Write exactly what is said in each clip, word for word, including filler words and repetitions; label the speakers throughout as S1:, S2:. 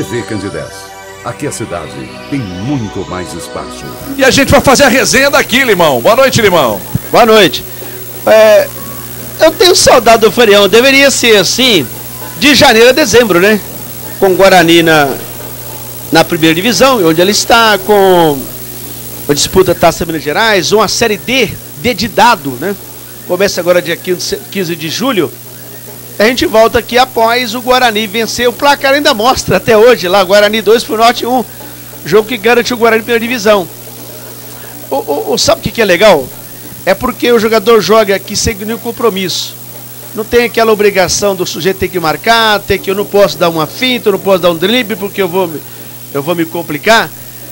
S1: V Candidez. Aqui a cidade tem muito mais espaço.
S2: E a gente vai fazer a resenha daqui, Limão. Boa noite, Limão.
S3: Boa noite. É, eu tenho saudade do Farião. Deveria ser assim, de janeiro a dezembro, né? Com o Guarani na, na primeira divisão, onde ele está, com a disputa Taça Minas Gerais, uma Série D, D de dado, né? Começa agora dia quinze de julho. A gente volta aqui após o Guarani vencer. O placar ainda mostra até hoje lá, Guarani dois pro Norte um. Jogo que garantiu o Guarani na primeira divisão. O, o, o, sabe o que, que é legal? É porque o jogador joga aqui sem nenhum compromisso. Não tem aquela obrigação do sujeito ter que marcar, ter que eu não posso dar uma finta, eu não posso dar um drible porque eu vou, eu vou me complicar.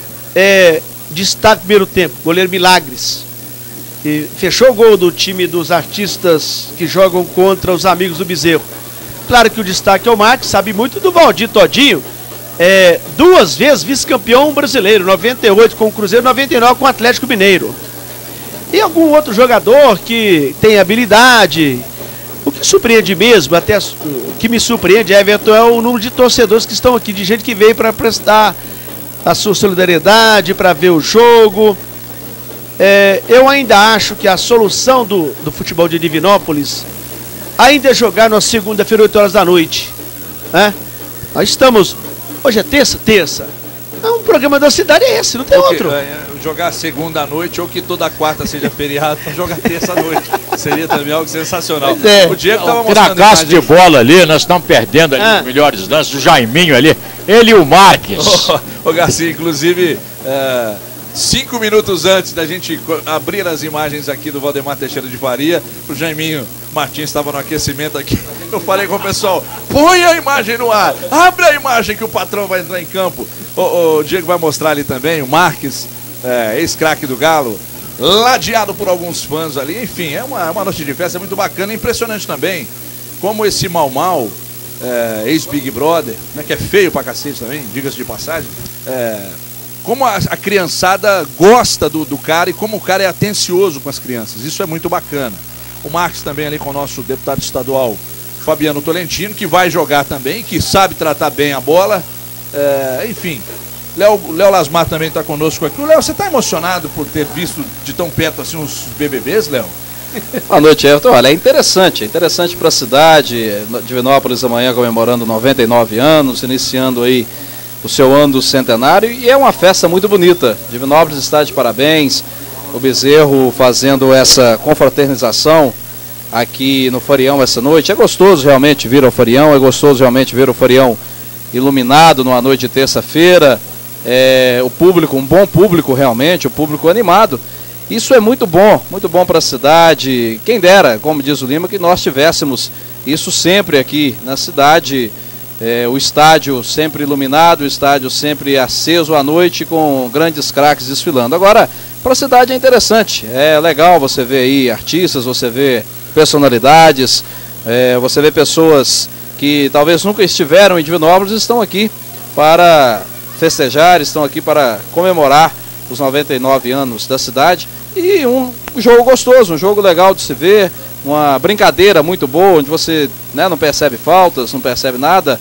S3: É, destaque primeiro tempo, goleiro Milagres. E fechou o gol do time dos artistas que jogam contra os amigos do Bezerro. Claro que o destaque é o Mate, sabe muito do Valdir Todinho. É, duas vezes vice-campeão brasileiro, noventa e oito com o Cruzeiro, noventa e nove com o Atlético Mineiro. E algum outro jogador que tem habilidade. O que surpreende mesmo, até o que me surpreende, Everton, é o número de torcedores que estão aqui, de gente que veio para prestar a sua solidariedade, para ver o jogo. É, eu ainda acho que a solução do, do futebol de Divinópolis ainda é jogar na segunda-feira, oito horas da noite. Né? Nós estamos... Hoje é terça? Terça. É um programa da cidade, é esse, não tem
S2: Porque,
S3: outro.
S2: É, jogar segunda à noite ou que toda quarta seja feriado para jogar terça à noite. Seria também algo sensacional.
S3: É.
S2: O Diego estava
S4: O
S2: mostrando
S4: fracassa de
S2: imagem.
S4: bola ali, nós estamos perdendo ali
S3: Ah.
S4: os melhores lances. O Jaiminho ali, ele e o Marques.
S2: Ô, ô Garcia, inclusive, é, cinco minutos antes da gente abrir as imagens aqui do Valdemar Teixeira de Faria, o Jaiminho Martins estava no aquecimento aqui. Eu falei com o pessoal, põe a imagem no ar, abre a imagem que o patrão vai entrar em campo. O, o Diego vai mostrar ali também, o Marques, é, ex-craque do Galo, ladeado por alguns fãs ali. Enfim, é uma, uma noite de festa muito bacana, impressionante também, como esse Mal Mal, é, ex-Big Brother, né, que é feio pra cacete também, diga-se de passagem, é, como a, a criançada gosta do, do cara e como o cara é atencioso com as crianças. Isso é muito bacana. O Marques também ali com o nosso deputado estadual Fabiano Tolentino, que vai jogar também, que sabe tratar bem a bola. É, enfim, Léo, Léo Lasmar também está conosco aqui. O Léo, você está emocionado por ter visto de tão perto assim os B B Bs, Léo?
S5: Boa noite, Everton. Olha, é interessante, é interessante para a cidade. Divinópolis amanhã comemorando noventa e nove anos, iniciando aí o seu ano do centenário, e é uma festa muito bonita. Divinópolis está de parabéns, o Bezerro fazendo essa confraternização aqui no Farião essa noite. É gostoso realmente vir ao Farião, é gostoso realmente ver o Farião iluminado numa noite de terça-feira. É, o público, um bom público realmente, o público animado. Isso é muito bom, muito bom para a cidade. Quem dera, como diz o Lima, que nós tivéssemos isso sempre aqui na cidade. É, o estádio sempre iluminado, o estádio sempre aceso à noite com grandes craques desfilando. Agora, para a cidade é interessante, é legal você ver aí artistas, você vê personalidades, é, você vê pessoas que talvez nunca estiveram em Divinópolis e estão aqui para festejar, estão aqui para comemorar os noventa e nove anos da cidade. E um jogo gostoso, um jogo legal de se ver, uma brincadeira muito boa, onde você, né, não percebe faltas, não percebe nada,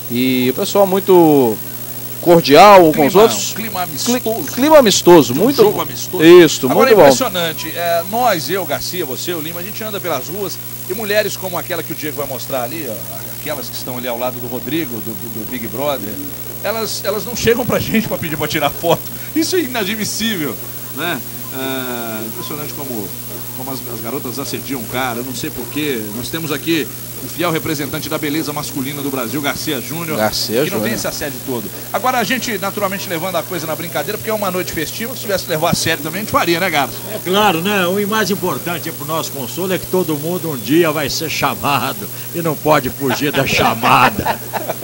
S5: e o pessoal muito cordial um
S2: Clima,
S5: com os outros.
S2: um clima amistoso.
S5: Clima amistoso,
S2: Um
S5: muito
S2: jogo amistoso.
S5: Isso,
S2: Agora
S5: muito
S2: é
S5: bom.
S2: impressionante. É, nós, eu, Garcia, você, o Lima, a gente anda pelas ruas e mulheres como aquela que o Diego vai mostrar ali, ó, aquelas que estão ali ao lado do Rodrigo, do, do Big Brother, elas, elas não chegam pra gente pra pedir pra tirar foto. Isso é inadmissível, né? É, impressionante como, como as, as garotas assediam o cara, eu não sei porquê. Nós temos aqui o fiel representante da beleza masculina do Brasil, Garcia Júnior,
S5: Garcia
S2: que não
S5: Júnior.
S2: tem esse assédio todo. Agora a gente, naturalmente, levando a coisa na brincadeira, porque é uma noite festiva, se tivesse que levar a sério também, a gente faria, né, Garcia?
S4: É claro, né? O mais importante para o nosso consolo é que todo mundo um dia vai ser chamado e não pode fugir da chamada.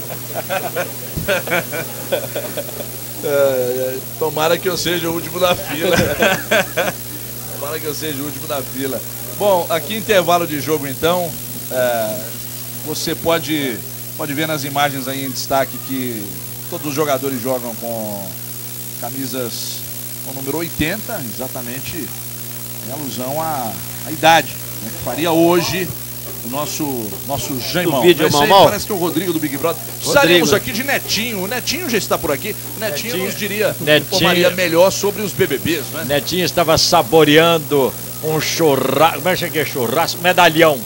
S2: É, é, tomara que eu seja o último da fila. Tomara que eu seja o último da fila. Bom, aqui intervalo de jogo então. É, você pode, pode ver nas imagens aí em destaque que todos os jogadores jogam com camisas com o número oitenta, exatamente em alusão à, à idade, né, que faria hoje O nosso, nosso Jaimão.
S3: Do vídeo,
S2: Esse aí
S3: Mal Mal?
S2: parece que é o Rodrigo do Big Brother. Estaremos aqui de Netinho. O Netinho já está por aqui. O Netinho,
S4: Netinho.
S2: nos diria,
S4: Netinho.
S2: informaria melhor sobre os B B Bs, né?
S4: Netinho estava saboreando um churrasco. Como é que é churrasco? Medalhão.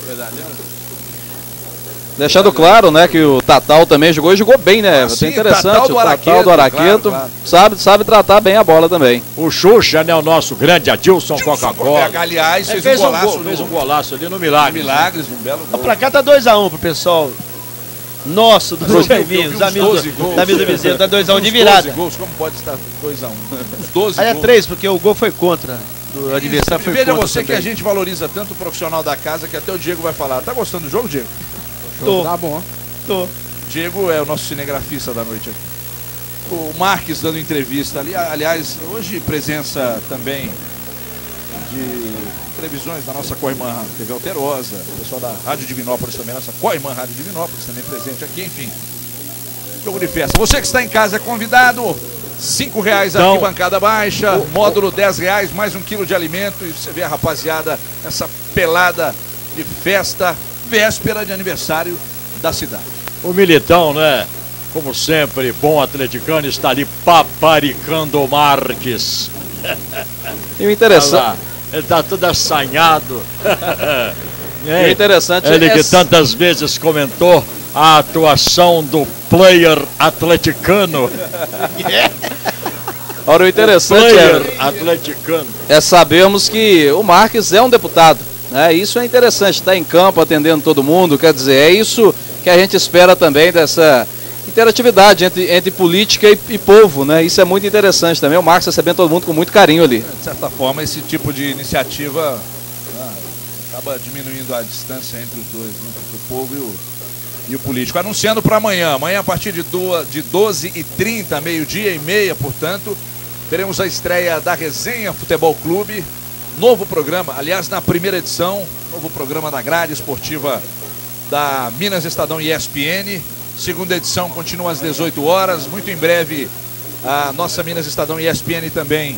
S5: Deixando claro, né, que o Tatal também jogou e jogou bem, né?
S2: Ah,
S5: Foi
S2: sim,
S5: interessante.
S2: Tatal do
S5: o Tatal
S2: Araqueto,
S5: do Araqueto
S2: claro, claro.
S5: Sabe, sabe tratar bem a bola também.
S4: O Xuxa, né? O nosso grande Adilson Coca-Cola.
S2: Aliás,
S4: É,
S2: fez,
S4: fez,
S2: um
S4: um
S2: golaço.
S4: gol,
S2: no-
S4: fez um golaço ali no
S2: no
S4: Milagre.
S2: Milagres, um belo
S3: Ó,
S2: gol.
S3: pra cá tá dois a um pro pessoal nosso, dos
S2: Eu vi- eu vi
S3: Jaiminhos,
S2: uns
S3: amigos
S2: doze
S3: do,
S2: gols.
S3: da Mesa do Bezerro, tá dois a um
S2: Uns
S3: de virada.
S2: doze gols, como pode estar dois a um? Uns doze
S3: Aí é
S2: gols.
S3: três, porque o gol foi contra. Do adversário foi
S2: Veja
S3: contra
S2: você que
S3: também.
S2: a gente valoriza tanto o profissional da casa que até o Diego vai falar. Tá gostando do jogo, Diego?
S3: Tô,
S6: Tá bom.
S3: tô.
S2: Diego é o nosso cinegrafista da noite aqui. O Marques dando entrevista ali. Aliás, hoje presença também de televisões da nossa co-irmã T V Alterosa, o pessoal da Rádio Divinópolis também, nossa co-irmã Rádio Divinópolis também presente aqui, enfim. Jogo de festa. Você que está em casa é convidado. Cinco reais a
S4: Então,
S2: arquibancada baixa, módulo dez reais, mais um quilo de alimento. E você vê a rapaziada, essa pelada de festa, véspera de aniversário da cidade.
S4: O Militão, né? Como sempre, bom atleticano, está ali paparicando o Marques.
S5: E o
S4: Olha
S5: interessante,
S4: lá, ele está todo assanhado.
S5: e o interessante
S4: Ele
S5: é
S4: que tantas vezes comentou a atuação do player atleticano.
S5: Ora, o interessante
S4: Player
S5: é,
S4: atleticano.
S5: é sabermos que o Marques é um deputado. Né? Isso é interessante, está em campo atendendo todo mundo, quer dizer, é isso que a gente espera também dessa interatividade entre, entre política e, e povo, né? Isso é muito interessante também, o Marques recebendo todo mundo com muito carinho ali.
S2: De certa forma, esse tipo de iniciativa ah, acaba diminuindo a distância entre os dois, né? Entre o povo e o, e o político. Anunciando para amanhã, amanhã a partir de, do, de doze e trinta, meio-dia e meia, portanto, teremos a estreia da Resenha Futebol Clube, novo programa, aliás, na primeira edição, novo programa da grade esportiva da Minas Estadão E S P N. Segunda edição continua às dezoito horas. Muito em breve, a nossa Minas Estadão E S P N também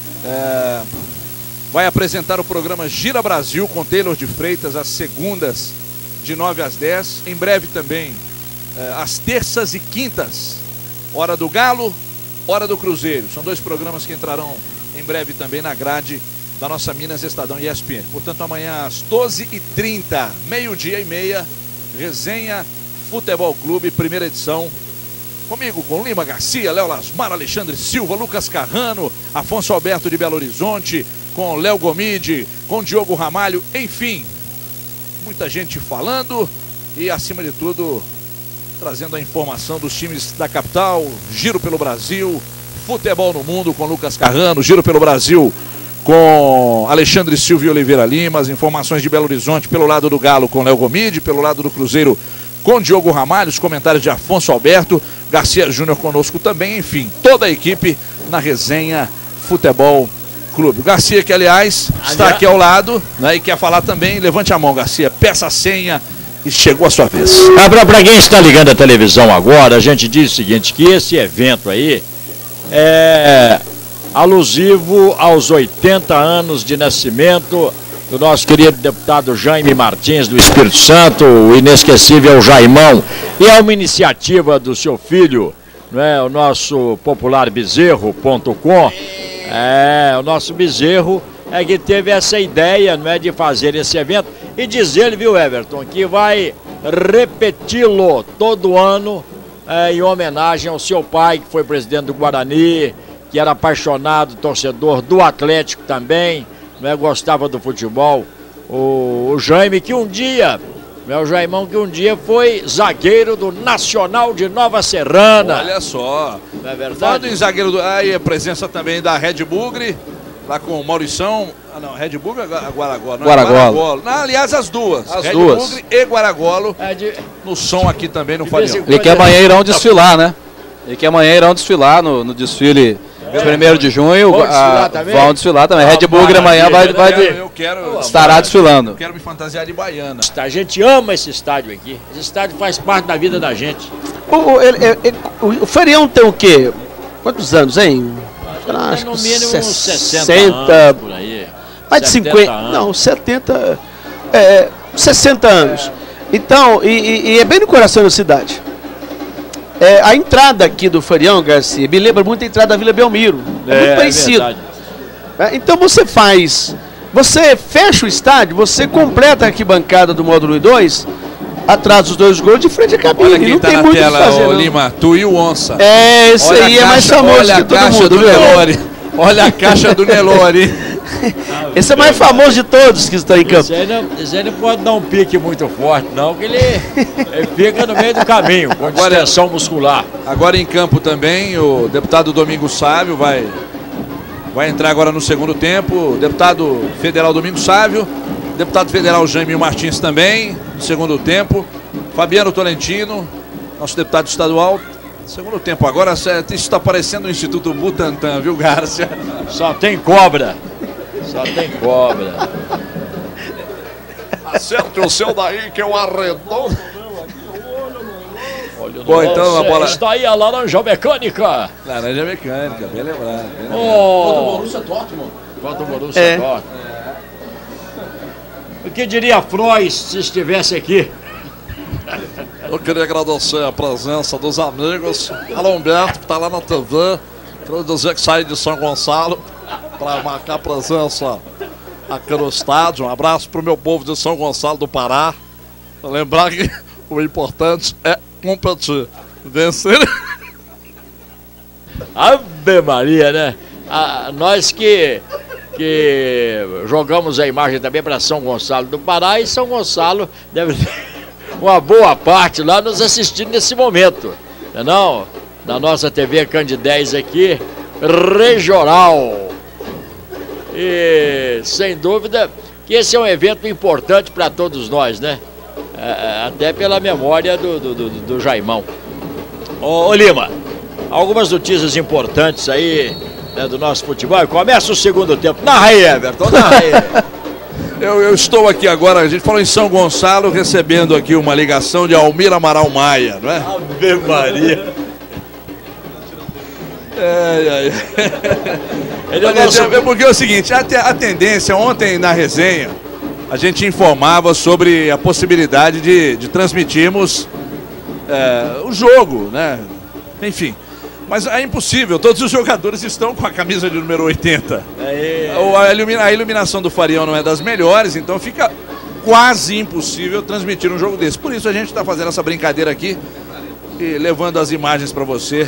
S2: é, vai apresentar o programa Gira Brasil com Taylor de Freitas às segundas, de nove às dez. Em breve também, é, às terças e quintas, Hora do Galo, Hora do Cruzeiro. São dois programas que entrarão em breve também na grade da nossa Minas Estadão E S P N. Portanto, amanhã às doze e trinta, meio-dia e meia, Resenha Futebol Clube, primeira edição. Comigo, com Lima Garcia, Léo Lasmar, Alexandre Silva, Lucas Carrano, Afonso Alberto de Belo Horizonte, com Léo Gomide, com Diogo Ramalho, enfim, muita gente falando e, acima de tudo, trazendo a informação dos times da capital. Giro pelo Brasil, futebol no mundo com Lucas Carrano, Giro pelo Brasil com Alexandre Silva e Oliveira Lima, as informações de Belo Horizonte pelo lado do Galo com Léo Gomide, pelo lado do Cruzeiro com Diogo Ramalho, os comentários de Afonso Alberto, Garcia Júnior conosco também, enfim, toda a equipe na Resenha Futebol Clube. O Garcia, que aliás está aqui ao lado, né, e quer falar também, levante a mão, Garcia, peça a senha e chegou a sua vez.
S4: Ah, para quem está ligando a televisão agora, a gente diz o seguinte, que esse evento aí é alusivo aos oitenta anos de nascimento do nosso querido deputado Jaime Martins do Espírito Santo, o inesquecível Jaimão, e é uma iniciativa do seu filho, não é, o nosso popular bezerro ponto com. É, o nosso Bezerro é que teve essa ideia, não é, de fazer esse evento e dizer, viu, Everton, que vai repeti-lo todo ano é, em homenagem ao seu pai, que foi presidente do Guarani, que era apaixonado, torcedor do Atlético também, né, gostava do futebol. O, o Jaime, que um dia, né, o Jaimão, que um dia foi zagueiro do Nacional de Nova Serrana.
S2: Olha só.
S4: Não é
S2: Falando
S4: verdade?
S2: em zagueiro do. Aí a presença também da Red Bugre, lá com o Maurição. Ah, não, Red Bugre ou Guaragolo? Não,
S5: Guaragolo.
S2: É Guaragolo. Não, aliás, as duas.
S5: As
S2: Red
S5: duas.
S2: Bugre e Guaragolo
S4: É de-
S2: no som aqui também no
S4: De vez em
S2: Farião.
S4: quando-
S5: E que amanhã irão desfilar, né? E que amanhã irão desfilar no, no desfile de primeiro de junho.
S4: Vão desfilar
S5: a-
S4: também?
S5: Vão desfilar também.
S4: Ah,
S5: Red Bugre amanhã vai,
S4: maravilha,
S5: vai,
S2: Eu quero, eu quero,
S5: estará desfilando.
S2: eu quero me fantasiar de baiana.
S4: A gente ama esse estádio aqui. Esse estádio faz parte da vida da gente.
S3: O, o, ele- ele- o, o Farião tem o quê? Quantos anos, hein? Sei lá, acho
S4: no
S3: que
S4: mínimo uns sessenta
S3: sessenta,
S4: anos por aí.
S3: mais de
S4: setenta
S3: cinquenta.
S4: anos.
S3: Não, setenta. É, sessenta anos. Então, e, e, e é bem no coração da cidade. É, a entrada aqui do Farião, Garcia, me lembra muito a entrada da Vila Belmiro. É, é muito parecido. É, então você faz, você fecha o estádio, você completa a arquibancada do módulo dois, atrás dos dois gols de frente à cabine.
S2: Olha quem
S3: não
S2: tá
S3: tem
S2: na
S3: muito
S2: tela,
S3: o que fazer,
S2: ô,
S3: não.
S2: Lima, tu e o Onça.
S3: É, esse
S2: olha
S3: aí é
S2: caixa,
S3: mais famoso
S2: olha
S3: que
S2: a
S3: todo
S2: caixa
S3: mundo,
S2: do
S3: viu?
S2: Nelore. Olha a caixa do Nelore.
S3: Esse é mais famoso de todos que estão em campo.
S4: Esse aí não, esse aí não pode dar um pique muito forte, não, porque ele, ele fica no meio do caminho, com
S2: Agora-
S4: distensão muscular.
S2: Agora em campo também, o deputado Domingos Sávio vai, vai entrar agora no segundo tempo. O deputado federal Domingos Sávio, deputado federal Jaime Martins também, no segundo tempo. Fabiano Tolentino, nosso deputado estadual. Segundo tempo agora, isso está parecendo o Instituto Butantan, viu, Gárcia?
S4: Só tem cobra. Só tem cobra.
S2: Acerte o seu daí que eu arredondo.
S4: Olha o
S2: Bom, então a
S4: lance,
S2: bola-
S4: está aí a laranja mecânica.
S2: Laranja mecânica, bem lembrado. Bem lembrado.
S4: Oh,
S5: Dortmund.
S4: contra o Borussia
S3: É.
S4: Dortmund. O que diria Freud se estivesse aqui?
S2: Eu queria agradecer a presença dos amigos. Alô, Humberto, que está lá na T V. Quero dizer que saí de São Gonçalo para marcar presença aqui no estádio. Um abraço para o meu povo de São Gonçalo do Pará. Lembrar que o importante é competir. Vencer.
S4: Ave Maria, né? Ah, nós que, que jogamos a imagem também para São Gonçalo do Pará, e São Gonçalo deve ter uma boa parte lá nos assistindo nesse momento, não é não? Na nossa T V Candidez aqui, regional. E sem dúvida que esse é um evento importante para todos nós, né? É, até pela memória do, do, do, do Jaimão. Ô, ô Lima, algumas notícias importantes aí, né, do nosso futebol. Começa o segundo tempo. Narra aí, Everton, narra aí.
S2: Eu, eu estou aqui agora, a gente falou em São Gonçalo, recebendo aqui uma ligação de Almir Amaral Maia, não é?
S4: Ave Maria.
S2: É, é, é.
S4: Ele é o
S2: Olha,
S4: nosso...
S2: é porque é o seguinte, a, te- a tendência, ontem na resenha, a gente informava sobre a possibilidade de, de transmitirmos é, o jogo, né? Enfim, mas é impossível, todos os jogadores estão com a camisa de número oitenta.
S4: Aí,
S2: O- A, ilumina- a iluminação do Farião não é das melhores, então fica quase impossível transmitir um jogo desse. Por isso a gente está fazendo essa brincadeira aqui e levando as imagens para você.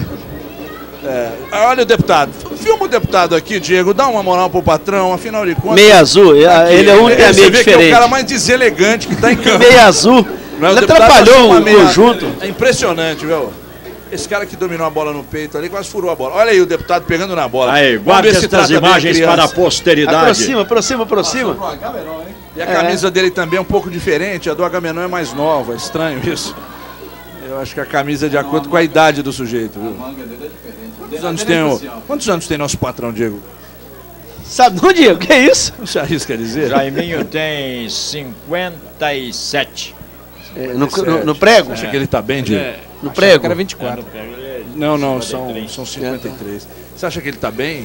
S2: É, olha o deputado, filma o deputado aqui, Diego, dá uma moral pro patrão, afinal de contas.
S3: Meia azul,
S2: aqui,
S3: ele é um que é
S2: você
S3: meio
S2: vê que é o
S3: diferente.
S2: cara mais deselegante que tá em campo.
S3: Meia azul,
S2: Não é? O
S3: ele
S2: deputado achou
S3: atrapalhou
S2: uma
S3: o
S2: meia-
S3: conjunto.
S2: É impressionante, viu? Esse cara que dominou a bola no peito ali quase furou a bola. Olha aí o deputado pegando na bola.
S4: aí,
S2: Vamos
S4: guarde
S2: ver se
S4: estas
S2: trata bem a
S4: imagens
S2: criança.
S4: para a posteridade.
S3: Aproxima, aproxima, aproxima.
S2: E a camisa dele também é um pouco diferente, a do Agamenon é mais nova, é estranho isso. Eu acho que a camisa é de acordo com a idade do sujeito, viu? Quantos anos tem, o... Quantos anos tem nosso patrão, Diego?
S3: Sabe não, Diego? Que é isso?
S2: Você arrisca dizer?
S4: Jaiminho tem cinquenta e sete.
S3: É, no, no- no prego?
S2: Acha que ele tá bem, Diego?
S3: No prego?
S5: Era vinte e quatro.
S2: Não, não, são, são cinquenta e três. Você acha que ele tá bem?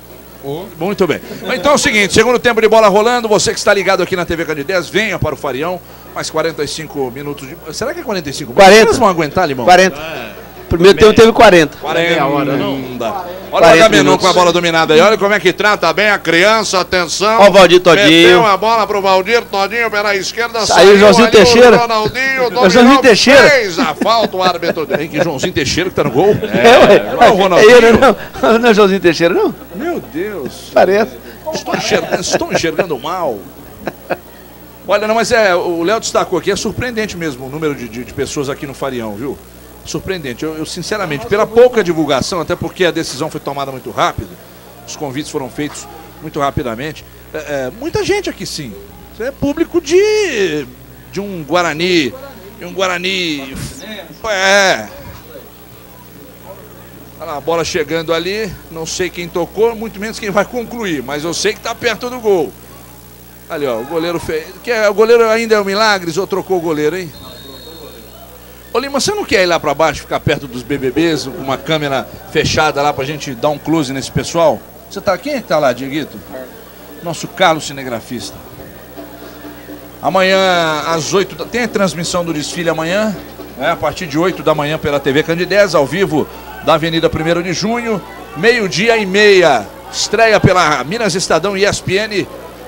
S2: Muito bem. Então é o seguinte, segundo tempo de bola rolando, você que está ligado aqui na T V Candidez, venha para o Farião, mais quarenta e cinco minutos de... Será que é quarenta e cinco?
S3: quarenta.
S2: Vocês vão aguentar, Limão?
S3: quarenta. Primeiro tempo teve quarenta.
S2: quarenta.
S4: hora, não?
S2: Olha o
S3: quarenta
S2: Agamenon
S3: minutos.
S2: com a bola dominada aí, olha como é que trata bem a criança, atenção.
S3: Ó o Valdir Todinho.
S2: Meteu a bola pro Valdir Todinho pela esquerda.
S3: Saiu o Joãozinho
S2: ali o
S3: Teixeira.
S2: Ronaldinho,
S3: É o Joãozinho
S2: dominou,
S3: Teixeira.
S2: fez a falta, o árbitro. Hein, que Joãozinho Teixeira que tá no gol?
S3: É, ué.
S2: não é o Ronaldinho?
S3: É ele, não. Não é o Joãozinho Teixeira, não?
S2: Meu Deus.
S3: Parece.
S2: Estou enxergando, estou enxergando mal. Olha, não, mas é, o Léo destacou aqui, é surpreendente mesmo o número de, de, de pessoas aqui no Farião, viu? Surpreendente. Eu, eu, sinceramente, pela pouca divulgação, até porque a decisão foi tomada muito rápido, os convites foram feitos muito rapidamente. É, é, muita gente aqui sim. Isso é público de, de um Guarani. De um Guarani. É. Olha lá, a bola chegando ali, não sei quem tocou, muito menos quem vai concluir, mas eu sei que está perto do gol. Ali, ó, o goleiro fez. Que é, o goleiro ainda é o Milagres ou trocou o goleiro, hein? Ô Lima, você não quer ir lá pra baixo, ficar perto dos B B Bs, com uma câmera fechada lá pra gente dar um close nesse pessoal? Você tá, quem é que tá lá, Dieguito? Nosso Carlos cinegrafista. Amanhã, às oito da... Tem a transmissão do desfile amanhã, né? A partir de oito da manhã pela T V Candidez, ao vivo da Avenida primeiro de junho. Meio-dia e meia, estreia pela Minas Estadão e E S P N,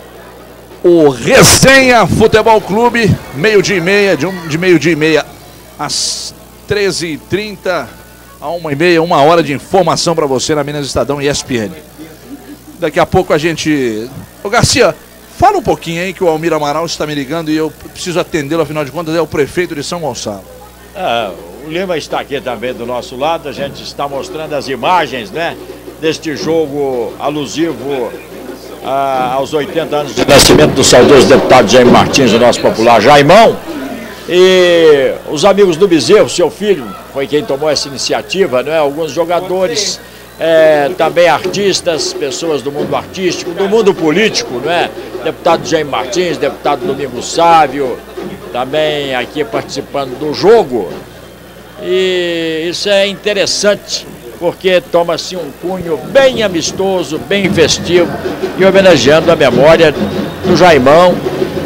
S2: o Resenha Futebol Clube. Meio-dia e meia, de, um, de meio-dia e meia às treze e trinta, a uma e meia, uma hora de informação para você na Minas Estadão e E S P N. Daqui a pouco a gente... Ô Garcia, fala um pouquinho aí que o Almir Amaral está me ligando e eu preciso atendê-lo, afinal de contas é o prefeito de São Gonçalo.
S4: É, o Lima está aqui também do nosso lado, a gente está mostrando as imagens, né, deste jogo alusivo ah, aos oitenta anos de nascimento do saudoso deputado Jaime Martins, o nosso popular Jaimão. E os amigos do Bezerro, seu filho, foi quem tomou essa iniciativa, né? Alguns jogadores, é, também artistas, pessoas do mundo artístico, do mundo político, né? Deputado Jaime Martins, deputado Domingos Sávio, também aqui participando do jogo. E isso é interessante, porque toma-se um cunho bem amistoso, bem festivo, e homenageando a memória do Jaimão,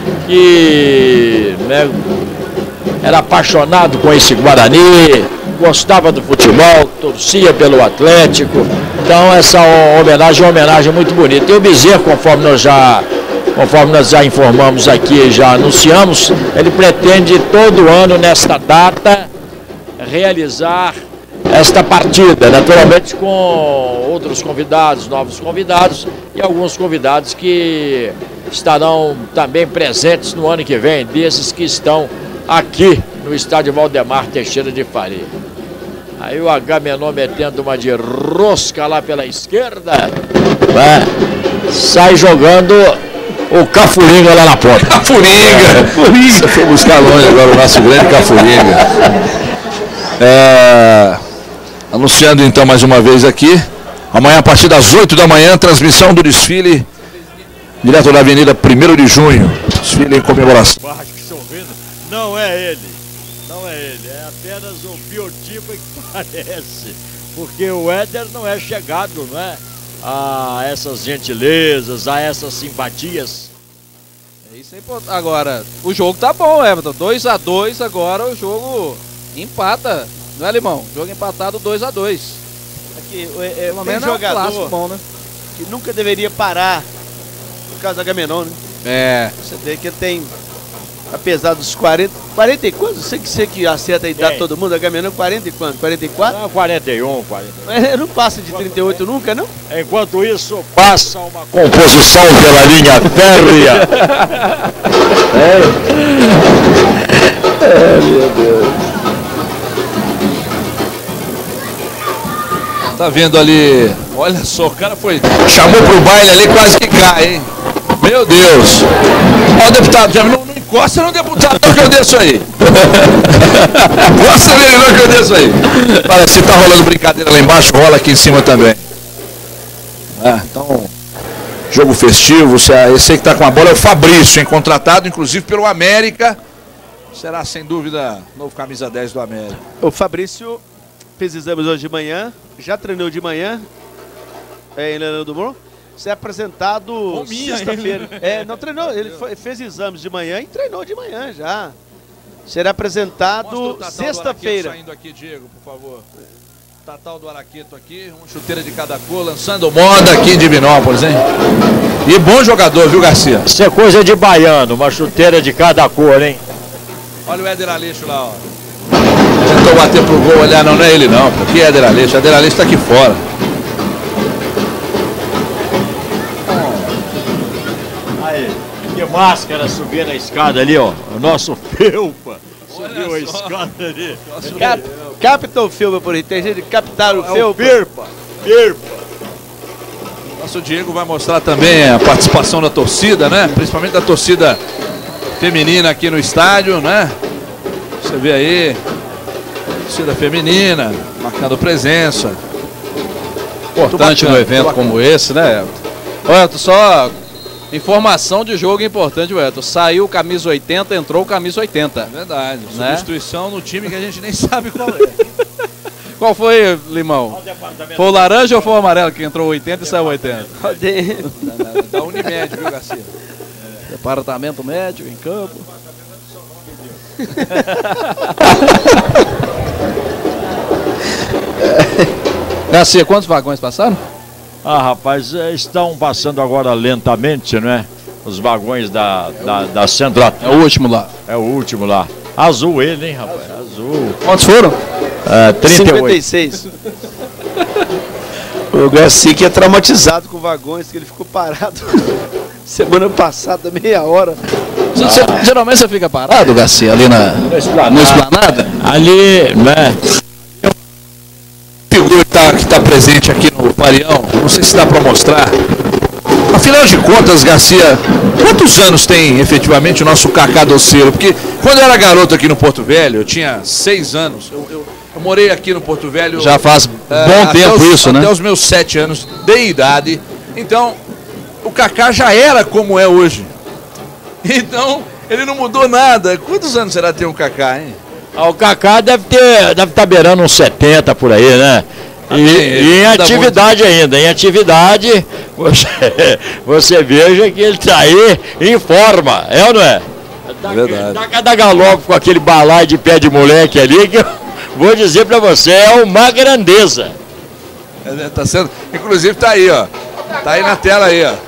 S4: que, né, era apaixonado com esse Guarani, gostava do futebol, torcia pelo Atlético. Então essa homenagem é uma homenagem muito bonita. E o Bezerro, conforme nós já, conforme nós já informamos aqui, já anunciamos, ele pretende todo ano, nesta data, realizar esta partida, naturalmente com outros convidados, novos convidados e alguns convidados que estarão também presentes no ano que vem, desses que estão aqui no estádio Valdemar Teixeira de Faria. Aí o Agamenon metendo uma de rosca lá pela esquerda, né? Sai jogando o Cafuringa lá na ponta.
S2: Cafuringa! Você foi buscar longe agora o nosso grande Cafuringa. É, anunciando então mais uma vez aqui, amanhã a partir das oito da manhã, transmissão do desfile direto da Avenida primeiro de junho. Desfile em comemoração.
S4: Não é ele, não é ele, é apenas o biotipo que parece, porque o Éder não é chegado, não é, a essas gentilezas, a essas simpatias.
S5: É isso aí, agora, o jogo tá bom, Everton, dois a dois agora o jogo empata, não é, Limão? Jogo empatado dois a dois.
S3: Aqui, é, é, tem jogador
S5: é bom, né?
S3: Que nunca deveria parar por causa do Agamenon, né?
S5: É.
S3: Você vê que tem... Apesar dos quarenta, quarenta e quantos? Sei que sei que acerta a idade de todo mundo, Agamenon quarenta e quanto? quarenta e quatro?
S4: Não, quarenta e um, quarenta e um.
S3: É, não passa de trinta e oito nunca, não?
S4: Enquanto isso, passa uma composição pela linha férrea.
S2: É. É, meu Deus. Tá vendo ali? Olha só, o cara foi... Chamou pro baile ali, quase que cai, hein? Meu Deus. Ó, deputado, já não, não encosta no deputado não que eu desço aí. Encosta nele não que eu desço aí. Parece que tá rolando brincadeira lá embaixo, rola aqui em cima também. Ah, então, jogo festivo, esse aí que tá com a bola é o Fabrício, hein, contratado inclusive pelo América. Será sem dúvida novo camisa dez do América.
S3: O Fabrício fez exames hoje de manhã, já treinou de manhã é, em Leonardo Dumont. Ser apresentado sexta-feira. É, não treinou, ele foi, fez exames de manhã e treinou de manhã já. Será apresentado sexta-feira.
S2: Saindo aqui, Diego, por favor. Tatal do Araqueto aqui, uma chuteira de cada cor, lançando moda aqui em Divinópolis, hein? E bom jogador, viu, Garcia?
S4: Isso é coisa de baiano, uma chuteira de cada cor, hein?
S2: Olha o Éder Aleixo lá, ó. Tentou bater pro gol, olhar, não, não é ele não. Aqui é Éder Aleixo, Éder Aleixo tá aqui fora.
S4: Que máscara subindo a escada ali, ó. O nosso Felpa subiu a escada ali.
S3: Cap, capta o Felpa por aí. Tem gente de captar o
S4: é
S3: Felpa.
S4: O Felpa. Felpa.
S2: Nosso Diego vai mostrar também a participação da torcida, né? Principalmente da torcida feminina aqui no estádio, né? Você vê aí, torcida feminina marcando presença.
S5: Importante no evento como esse, né? Olha, tu só... Informação de jogo importante, Weto. Saiu o camisa oitenta, entrou o camisa oitenta.
S2: É verdade.
S5: Né?
S2: Substituição no time que a gente nem sabe qual é.
S5: Qual foi, Limão? Foi o laranja ou foi o amarelo que entrou oitenta e saiu oitenta?
S2: Da, da Unimed, viu, Garcia?
S5: Departamento médico em campo. Garcia, quantos vagões passaram?
S4: Ah, rapaz, eh, estão passando agora lentamente, não é? Os vagões da, da, da Central.
S5: É o último lá.
S4: É o último lá. Azul ele, hein, rapaz? Azul.
S5: Quantos foram?
S4: É, trinta e oito.
S3: cinquenta e seis. O Garcia que é traumatizado com vagões, que ele ficou parado semana passada, meia hora.
S5: Você, geralmente você fica parado, Garcia, ali na no
S4: Esplanada.
S5: Esplanada?
S4: Ali, né?
S2: Figura que está que tá presente aqui no Parião, não sei se dá para mostrar. Afinal de contas, Garcia, quantos anos tem efetivamente o nosso Cacá Doceiro? Porque quando eu era garoto aqui no Porto Velho, eu tinha seis anos, eu, eu, eu morei aqui no Porto Velho.
S5: Já faz
S2: é,
S5: bom tempo
S2: os,
S5: isso, né?
S2: Até os meus sete anos de idade. Então, o Cacá já era como é hoje. Então, ele não mudou nada. Quantos anos será ter um Cacá, hein?
S4: Ah, o Cacá deve ter, deve estar beirando uns setenta por aí, né? E,
S2: Amém.
S4: e em
S2: Dá
S4: atividade ainda, em atividade, você, você veja que ele está aí em forma, é ou não é? Tá,
S2: Verdade.
S4: Tá cada galope com aquele balaio de pé de moleque ali, que eu vou dizer pra você, é uma grandeza.
S2: É, tá sendo, inclusive tá aí, ó. Tá aí na tela aí, ó.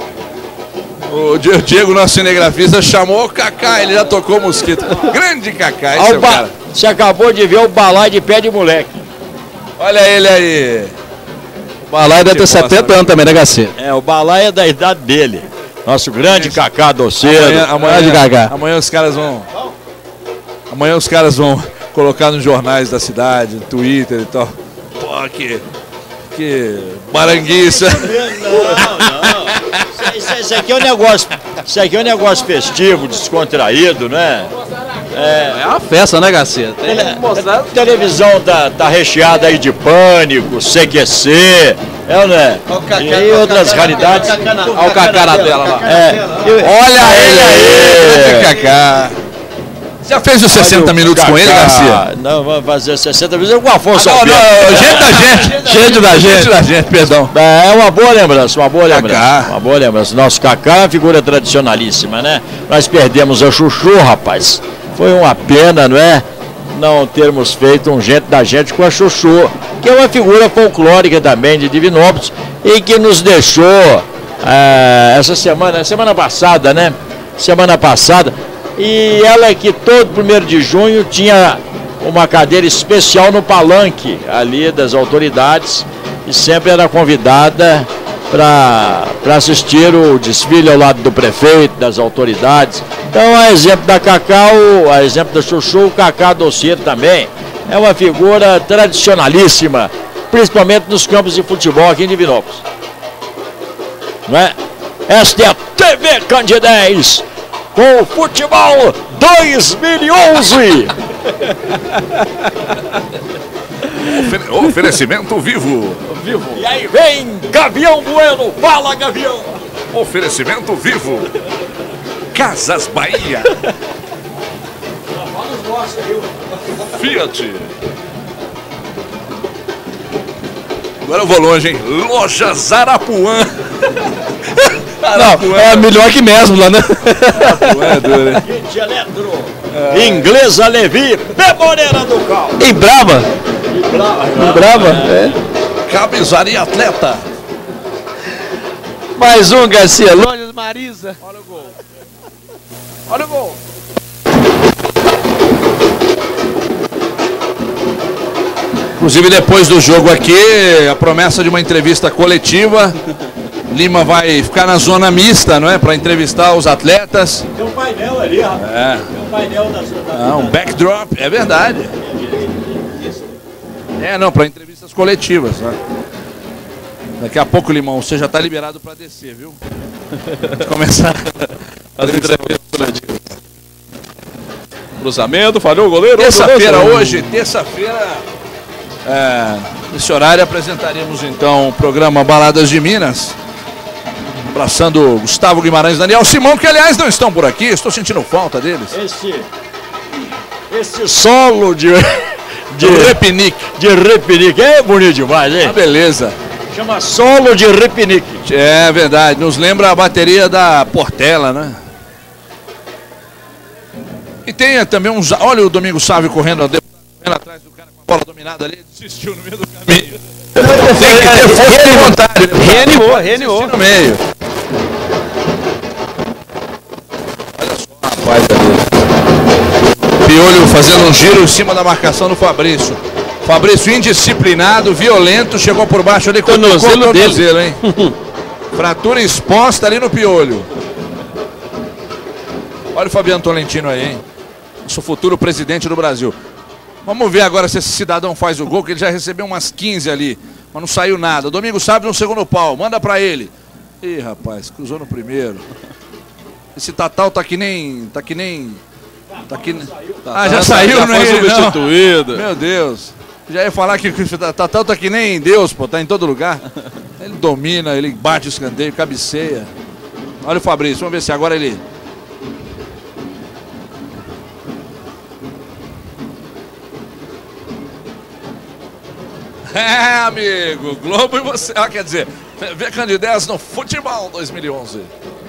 S2: O Diego, nosso cinegrafista, chamou o Cacá, ele já tocou o mosquito. Grande Cacá, esse
S4: Ó,
S2: é
S4: o
S2: o
S4: ba-
S2: cara.
S4: Você acabou de ver o balaio de pé de moleque.
S2: Olha ele aí.
S5: O Balai deve ter
S2: Que bosta,
S5: setenta
S2: né?
S5: anos também, né, Garcia?
S4: É, o balaio é da idade dele. Nosso grande Cacá Doceiro.
S2: Amanhã, amanhã,
S5: de Cacá.
S2: amanhã os caras vão. Amanhã os caras vão colocar nos jornais da cidade, no Twitter e tal. Pô, que. Que baranguiça.
S4: Não, não. Isso, isso aqui é um negócio. Isso aqui é um negócio festivo, descontraído, né?
S5: É uma festa, né, Garcia? Tem
S4: Tele-
S5: que mostrar.
S4: A televisão tá, tá recheada aí de Pânico, C Q C, é ou não é? E outras raridades.
S5: Olha o Cacá na tela lá.
S4: É.
S2: Olha ele aí. Grande Cacá. Já fez os sessenta minutos com ele, Garcia?
S4: Não, vamos fazer sessenta minutos com o Afonso
S2: Não,
S4: Alberto.
S2: não, gente da gente.
S5: Gente da gente.
S2: Gente da gente, perdão.
S4: É uma boa lembrança, uma boa lembrança.
S2: Cacá.
S4: Uma boa lembrança. Nosso Cacá é uma figura tradicionalíssima, né? Nós perdemos a Chuchu, rapaz. Foi uma pena, não é? Não termos feito um gente da gente com a Chuchu, que é uma figura folclórica também de Divinópolis e que nos deixou é, essa semana, semana passada, né? Semana passada. E ela que todo primeiro de junho tinha uma cadeira especial no palanque ali das autoridades e sempre era convidada para assistir o desfile ao lado do prefeito, das autoridades. Então, a exemplo da Cacá, o- a exemplo da Chuchu, o Cacá Doceiro também é uma figura tradicionalíssima, principalmente nos campos de futebol aqui em Divinópolis. Não é? Esta é a T V Candidez com o Futebol dois mil e onze.
S2: Ofere- Oferecimento vivo.
S4: E aí vem Gavião Bueno, fala Gavião.
S2: Oferecimento vivo. Casas Bahia. Fiat. Agora eu vou longe, hein? Lojas Arapuã.
S5: Não, é melhor que mesmo lá, né?
S2: Arapuã é duro, hein?
S4: Kit Eletro, Inglesa Levi, Memorena do Cal.
S5: Em Brava? Em Brava? É.
S2: Cabeçaria Atleta.
S3: Mais um, Garcia. Lojas Marisa.
S2: Olha o gol. Inclusive, depois do jogo aqui, a promessa de uma entrevista coletiva. Lima vai ficar na zona mista, não é? Para entrevistar os atletas.
S4: Tem um painel ali, rapaz.
S2: É.
S4: Tem um painel da cidade.
S2: Ah, um backdrop, é verdade. É, não, para entrevistas coletivas, né? Daqui a pouco, Limão, você já está liberado para descer, viu? Começar as entrevistas coletivas.
S5: Cruzamento, falhou o goleiro.
S2: Terça-feira hoje, terça-feira, é, nesse horário apresentaremos então o programa Baladas de Minas, abraçando Gustavo Guimarães e Daniel Simão, que aliás não estão por aqui, estou sentindo falta deles.
S4: Esse, esse solo de, de,
S2: De repinique.
S4: de repinique é bonito demais,
S2: Ah,
S4: hein?
S2: beleza.
S4: Chama solo de repinique.
S2: É verdade, nos lembra a bateria da Portela, né? tem também uns... Olha o Domingos Sávio correndo, correndo atrás do cara com a bola dominada ali, desistiu no meio do caminho. Tem que ter força de vontade.
S3: Reanimou, reanimou.
S2: No meio. Olha só, rapaz, ali. Piolho fazendo um giro em cima da marcação do Fabrício. Fabrício indisciplinado, violento, chegou por baixo ali com o tornozelo, hein? Fratura exposta ali no Piolho. Olha o Fabiano Tolentino aí, hein? Nosso futuro presidente do Brasil. Vamos ver agora se esse cidadão faz o gol, que ele já recebeu umas quinze ali, mas não saiu nada. Domingo Sábio no segundo pau, manda pra ele. Ih, rapaz, cruzou no primeiro. Esse Tatal tá que nem... Tá que nem... Tá que... Ah, já saiu, não é ele,
S5: substituído.
S2: Meu Deus. Já ia falar que o Tatal tá que nem Deus, pô, tá em todo lugar. Ele domina, ele bate o escanteio, cabeceia. Olha o Fabrício, vamos ver se agora ele... É, amigo, Globo e você. Ah, quer dizer, vê Candidez no Futebol dois mil e onze.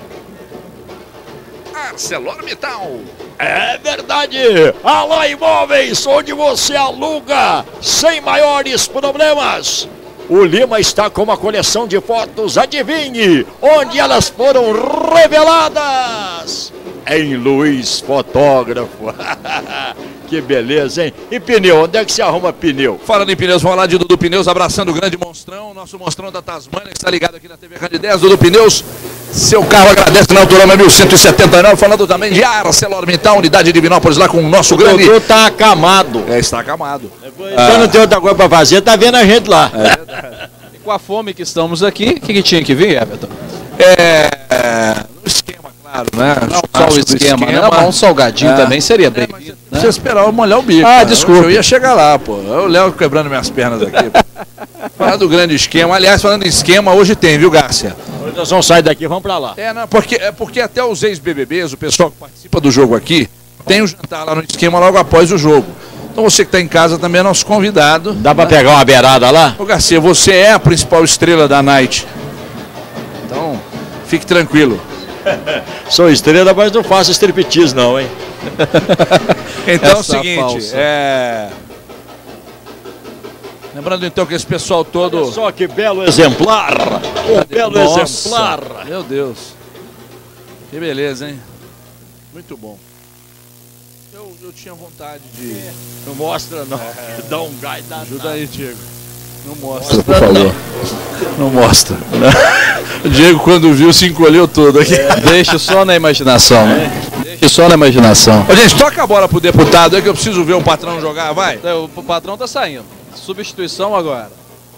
S2: ArcelorMittal.
S4: É verdade! Alô Imóveis, onde você aluga sem maiores problemas. O Lima está com uma coleção de fotos, adivinhe onde elas foram reveladas? Em Luiz Fotógrafo. Que beleza, hein? E pneu, onde é que se arruma pneu?
S2: Falando em pneus, vamos lá de Dudu Pneus, abraçando o grande monstrão, nosso monstrão da Tasmânia, que está ligado aqui na T V Candidez. Dudu Pneus, seu carro agradece na Autorama mil cento e setenta e nove, falando também de ArcelorMittal, unidade de Divinópolis, lá com o nosso
S4: O
S2: grande...
S4: Dudu tá acamado.
S2: É, está acamado.
S4: Então ah. não tem outra coisa pra fazer, tá vendo a gente lá.
S5: É verdade. E com a fome que estamos aqui, o que, que tinha que vir, Everton?
S2: É... no esquema, claro, né?
S5: Não só o esquema, né? Não, um salgadinho é. também seria bem. É,
S2: Precisa né? esperar eu molhar o bico.
S5: Ah,
S2: cara.
S5: desculpa.
S2: Eu ia chegar lá, pô. Eu, o Léo quebrando minhas pernas aqui. Falando do grande esquema. Aliás, falando em esquema, hoje tem, viu, Gárcia?
S4: Hoje nós vamos sair daqui, vamos pra lá.
S2: É, não, porque, é porque até os ex-B B Bs, o pessoal que participa do jogo aqui, tem um jantar lá no esquema logo após o jogo. Então você que está em casa também é nosso convidado.
S4: Dá pra pegar uma beirada lá?
S2: Ô, Garcia, você é a principal estrela da Night. Então, fique tranquilo.
S4: Sou estrela, mas não faço striptease não, hein?
S2: Então é o
S5: Essa
S2: seguinte,
S5: falsa.
S2: é... Lembrando então que esse pessoal todo...
S4: Olha só que belo exemplar! Um belo
S2: Nossa,
S4: exemplar!
S2: Meu Deus. Que beleza, hein? Muito bom. Eu, eu tinha vontade de...
S4: Não mostra não,
S2: É.
S4: dá um gás da...
S2: Ajuda aí, Diego. Não mostra, por favor. Não, não mostra. O Diego, quando viu, se encolheu todo aqui.
S5: É. Deixa só na imaginação, né? Deixa só na imaginação.
S2: Ô, gente, toca a bola pro deputado aí que eu preciso ver um patrão jogar, vai.
S5: O, o patrão tá saindo. Substituição agora.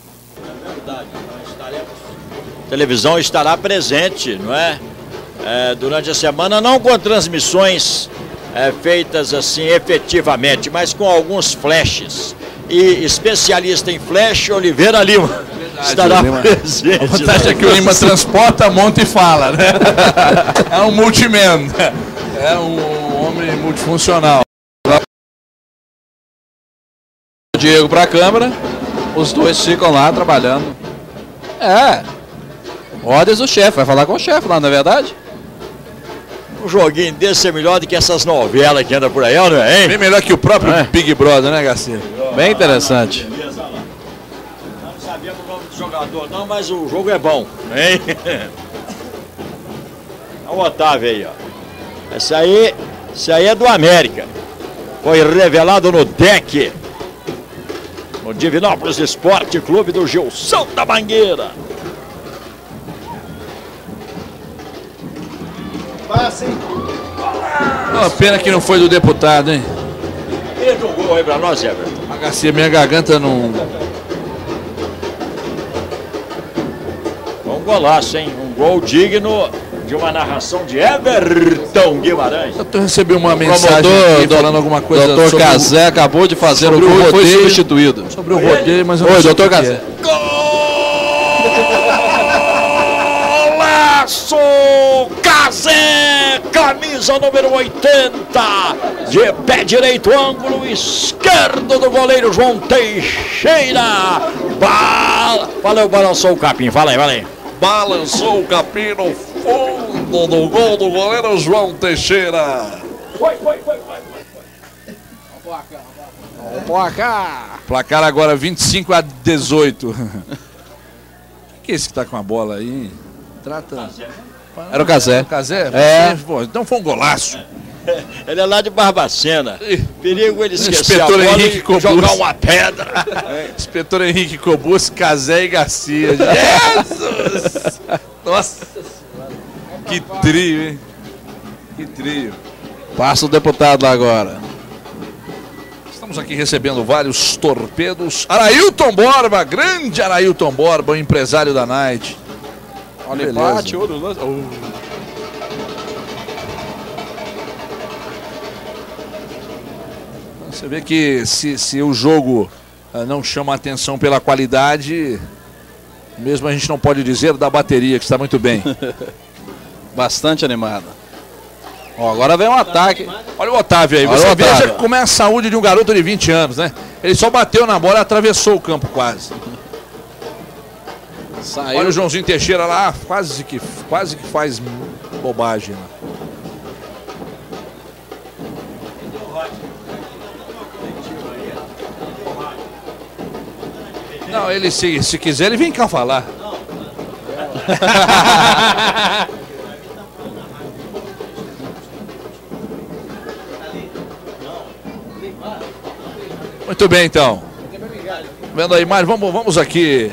S4: A televisão estará presente, não é? É, durante a semana, não com transmissões é, feitas assim efetivamente, mas com alguns flashes. E especialista em flash, Oliveira Lima, verdade, estará Lima. presente.
S2: A vantagem é que o Lima transporta, monta e fala, né? É um multiman, é um homem multifuncional.
S5: O Diego para a câmera, os dois ficam lá trabalhando. É, ordens do chefe, vai falar com o chefe lá, não é verdade?
S4: Um joguinho desse é melhor do que essas novelas que andam por aí, não é, hein?
S2: Bem melhor que o próprio
S5: é.
S2: Big Brother, né, Garcia?
S5: Bem interessante.
S4: Não sabemos o nome do jogador não, mas o jogo é bom, hein? Olha o Otávio aí, ó. Esse aí, esse aí é do América. Foi revelado no D E C. No Divinópolis Esporte Clube do Gilson da Mangueira.
S3: Passa, hein?
S2: Uma pena que não foi do deputado, hein?
S4: Ele jogou aí pra nós, Everton.
S2: A Garcia, minha garganta não...
S4: Um golaço, hein? Um gol digno de uma narração de Everton Guimarães.
S2: Eu recebi uma
S5: O
S2: mensagem
S5: promotor,
S2: aqui falando alguma coisa
S5: doutor
S2: sobre
S5: Cazé acabou de fazer o
S2: sobre
S5: gol
S2: o
S5: e foi
S2: rodeio.
S5: substituído.
S2: o, sobre o rodeio, mas eu
S5: Oi,
S2: não sei
S5: doutor
S2: o que
S5: Cazé.
S2: é.
S4: Golaço! Cazé, camisa número oitenta, de pé direito, ângulo esquerdo do goleiro João Teixeira. Bala... Valeu, balançou o capim, fala aí, fala aí.
S2: Balançou o capim no fundo do gol do goleiro João Teixeira.
S4: Foi, foi, foi, foi.
S5: O placar.
S2: Placar agora vinte e cinco a dezoito. Que é esse que tá com a bola aí? Trata.
S5: Era o Cazé.
S2: O Cazé?
S5: É.
S2: Pô, então foi um golaço.
S4: Ele é lá de Barbacena. Perigo ele esquecer a
S2: Inspetor
S4: bola
S2: Henrique
S4: e
S2: Cobus.
S4: jogar uma pedra.
S2: Inspetor Henrique Cobus, Cazé e Garcia. Jesus! Nossa! Que trio, hein? Que trio.
S5: Passa o deputado lá agora.
S2: Estamos aqui recebendo vários torpedos. Arailton Borba, grande Arailton Borba, o empresário da Night.
S5: Olha o
S2: Beleza.
S5: empate, outro lance. Oh.
S2: Você vê que se, se o jogo uh, não chama atenção pela qualidade, mesmo a gente não pode dizer da bateria, que está muito bem.
S5: Bastante animada. Ó, agora vem um ataque.
S2: Olha o Otávio aí,
S5: Olha
S2: você
S5: o Otávio.
S2: veja como é a saúde de um garoto de vinte anos, né? Ele só bateu na bola e atravessou o campo quase.
S5: Saiu.
S2: Olha o Joãozinho Teixeira lá, quase que, quase que faz bobagem lá. Não, ele se, se quiser, ele vem cá falar. Muito bem, então. Vendo a imagem, vamos, vamos aqui.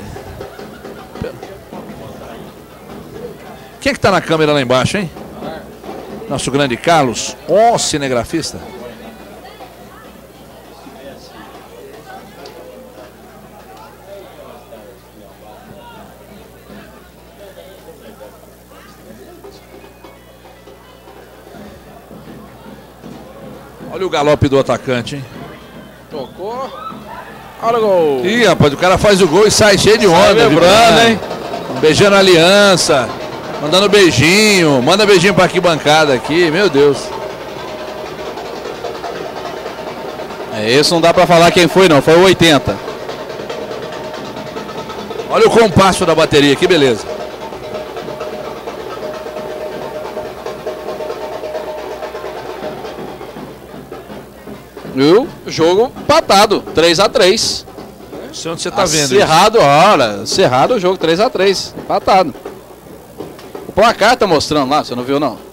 S2: Quem é que tá na câmera lá embaixo, hein? Nosso grande Carlos, ó, cinegrafista. Olha o galope do atacante, hein?
S5: Tocou. Olha o gol.
S2: Ih, rapaz, o cara faz o gol e sai cheio de onda,
S5: vibrando,
S2: vibrando,
S5: hein?
S2: hein? Beijando a aliança, mandando beijinho, manda beijinho pra arquibancada aqui, meu Deus.
S5: É, isso não dá pra falar quem foi não, foi o oitenta.
S2: Olha o compasso da bateria, que beleza.
S5: Viu? Jogo empatado, três a três.
S2: Não sei onde você tá vendo isso.
S5: Cerrado, olha, cerrado o jogo, três a três, empatado. O placar tá mostrando lá, você não viu não?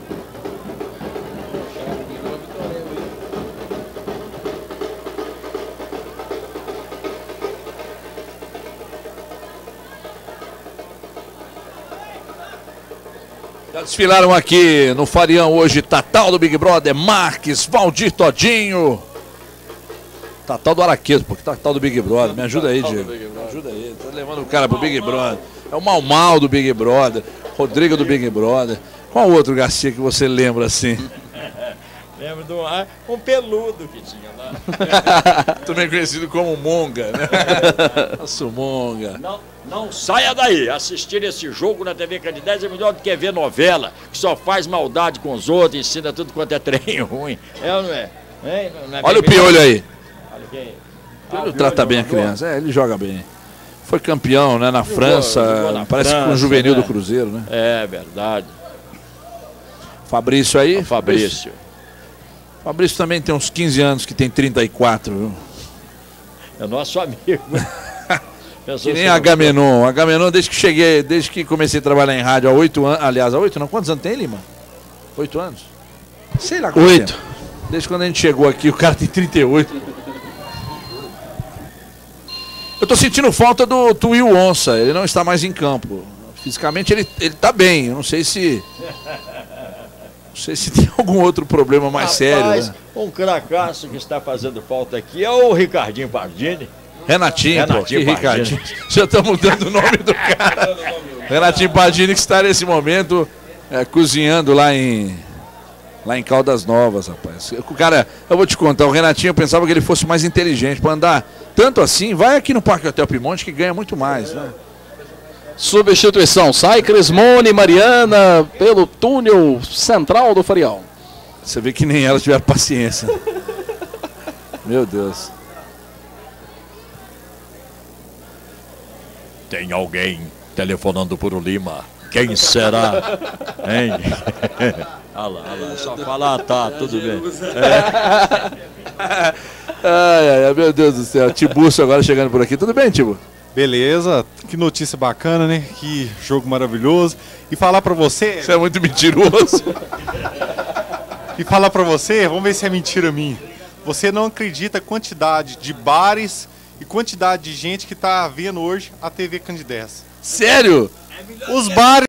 S2: Já desfilaram aqui no Farião hoje Tatal do Big Brother, Marques, Valdir Todinho. Tatal do Araqueto, porque Tatal do Big Brother. Me ajuda aí, Diego. Me ajuda aí. Tá levando o cara pro Big Brother. É o Mal Mal do Big Brother. Rodrigo do Big Brother. Qual outro Garcia que você lembra assim?
S4: Lembro do ah, um peludo que tinha lá.
S2: Também conhecido como Monga, né? Nossa, Monga.
S4: Não, não saia daí. Assistir esse jogo na T V Candidez é melhor do que ver novela, que só faz maldade com os outros, ensina tudo quanto é trem ruim. É ou não é? Hein? Não é
S2: Olha o
S4: bem
S2: Piolho aí.
S4: Olha quem?
S2: Ele
S4: Ah, o
S2: trata
S4: Piolho
S2: bem a
S4: jogou?
S2: criança. É, ele joga bem. Foi campeão, né, na
S4: Jogou,
S2: França.
S4: jogou na
S2: Parece que com o
S4: França,
S2: juvenil
S4: né?
S2: do Cruzeiro, né?
S4: É verdade.
S2: Fabrício aí.
S4: O Fabrício.
S2: Fabrício também tem uns quinze anos, que tem trinta e quatro, viu?
S4: É nosso amigo.
S2: Que nem Agamenon. Agamenon, desde que cheguei, desde que comecei a trabalhar em rádio há oito anos. Aliás, há oito não? Quantos anos tem, Lima? Oito anos? Sei lá quanto
S5: Oito.
S2: tempo. Desde quando a gente chegou aqui, o cara tem trinta e oito. Eu tô sentindo falta do Tuil Onça. Ele não está mais em campo. Fisicamente ele, ele tá bem. Eu não sei se. Não sei se tem algum outro problema mais
S4: Rapaz,
S2: sério, né?
S4: um cracaço que está fazendo falta aqui é o Ricardinho Pardini.
S2: Renatinho, pô, que
S4: Renatinho
S2: Ricardinho. Já estão mudando o nome do cara. Renatinho Pardini, que está nesse momento é, cozinhando lá em lá em Caldas Novas, rapaz. O cara, eu vou te contar, o Renatinho, eu pensava que ele fosse mais inteligente para andar tanto assim. Vai aqui no Parque Hotel Pimonte que ganha muito mais, né?
S5: Substituição, sai Crismone e Mariana pelo túnel central do Farião.
S2: Você vê que nem elas tiveram paciência. Meu Deus.
S4: Tem alguém telefonando por o Lima. Quem será? Hein? Olha lá, olha lá. Só falar, tá, tudo bem. É.
S2: Ai, ai, meu Deus do céu. Tiburcio agora chegando por aqui. Tudo bem, Tibu?
S6: Beleza, que notícia bacana, né? Que jogo maravilhoso. E falar pra você...
S2: Você é muito mentiroso.
S6: E falar pra você, vamos ver se é mentira minha. Você não acredita a quantidade de bares e quantidade de gente que tá vendo hoje a T V Candidez.
S2: Sério?
S6: Os bares